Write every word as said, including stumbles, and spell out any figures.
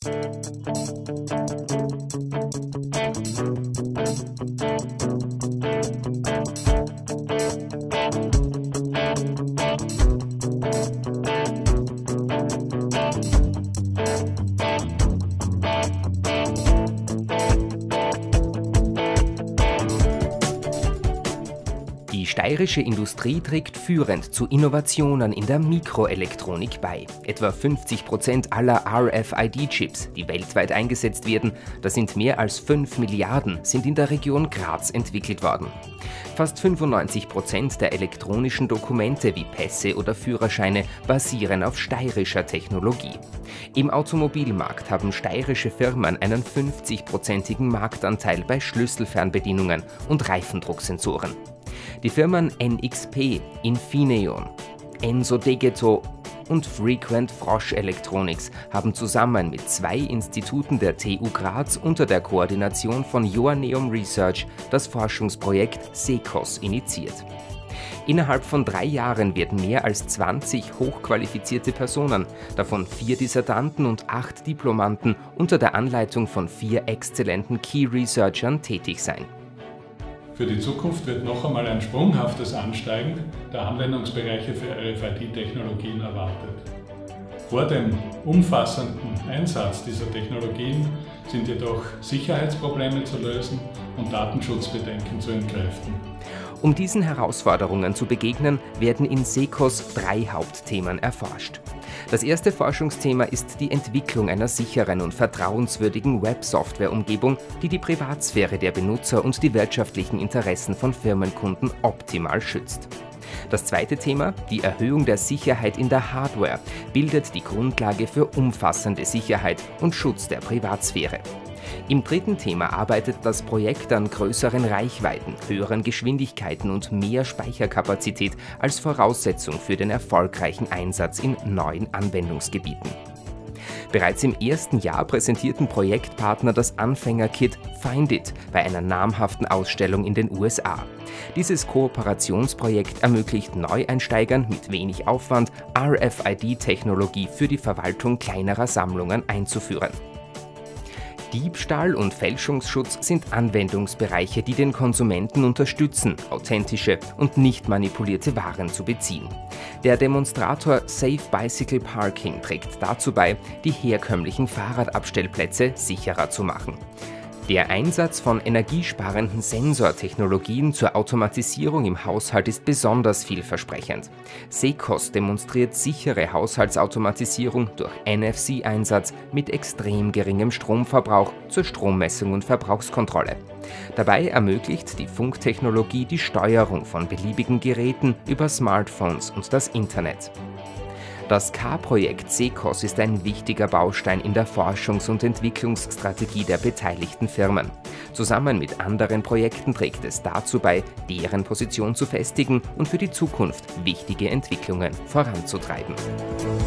Die steirische Industrie trägt führend zu Innovationen in der Mikroelektronik bei. Etwa fünfzig Prozent aller R F I D-Chips, die weltweit eingesetzt werden, das sind mehr als fünf Milliarden, sind in der Region Graz entwickelt worden. Fast fünfundneunzig Prozent der elektronischen Dokumente wie Pässe oder Führerscheine basieren auf steirischer Technologie. Im Automobilmarkt haben steirische Firmen einen fünfzig-prozentigen Marktanteil bei Schlüsselfernbedienungen und Reifendrucksensoren. Die Firmen N X P, Infineon, Enso Degeto und Frequent Frosch Electronics haben zusammen mit zwei Instituten der T U Graz unter der Koordination von Joanneum Research das Forschungsprojekt SECOS initiiert. Innerhalb von drei Jahren werden mehr als zwanzig hochqualifizierte Personen, davon vier Dissertanten und acht Diplomanden, unter der Anleitung von vier exzellenten Key Researchern tätig sein. Für die Zukunft wird noch einmal ein sprunghaftes Ansteigen der Anwendungsbereiche für R F I D-Technologien erwartet. Vor dem umfassenden Einsatz dieser Technologien sind jedoch Sicherheitsprobleme zu lösen und Datenschutzbedenken zu entkräften. Um diesen Herausforderungen zu begegnen, werden in SECOS drei Hauptthemen erforscht. Das erste Forschungsthema ist die Entwicklung einer sicheren und vertrauenswürdigen Web-Software-Umgebung, die die Privatsphäre der Benutzer und die wirtschaftlichen Interessen von Firmenkunden optimal schützt. Das zweite Thema, die Erhöhung der Sicherheit in der Hardware, bildet die Grundlage für umfassende Sicherheit und Schutz der Privatsphäre. Im dritten Thema arbeitet das Projekt an größeren Reichweiten, höheren Geschwindigkeiten und mehr Speicherkapazität als Voraussetzung für den erfolgreichen Einsatz in neuen Anwendungsgebieten. Bereits im ersten Jahr präsentierten Projektpartner das Anfänger-Kit Find It bei einer namhaften Ausstellung in den U S A. Dieses Kooperationsprojekt ermöglicht Neueinsteigern mit wenig Aufwand, R F I D-Technologie für die Verwaltung kleinerer Sammlungen einzuführen. Diebstahl und Fälschungsschutz sind Anwendungsbereiche, die den Konsumenten unterstützen, authentische und nicht manipulierte Waren zu beziehen. Der Demonstrator Safe Bicycle Parking trägt dazu bei, die herkömmlichen Fahrradabstellplätze sicherer zu machen. Der Einsatz von energiesparenden Sensortechnologien zur Automatisierung im Haushalt ist besonders vielversprechend. SECOS demonstriert sichere Haushaltsautomatisierung durch N F C-Einsatz mit extrem geringem Stromverbrauch zur Strommessung und Verbrauchskontrolle. Dabei ermöglicht die Funktechnologie die Steuerung von beliebigen Geräten über Smartphones und das Internet. Das K-Projekt SECOS ist ein wichtiger Baustein in der Forschungs- und Entwicklungsstrategie der beteiligten Firmen. Zusammen mit anderen Projekten trägt es dazu bei, deren Position zu festigen und für die Zukunft wichtige Entwicklungen voranzutreiben.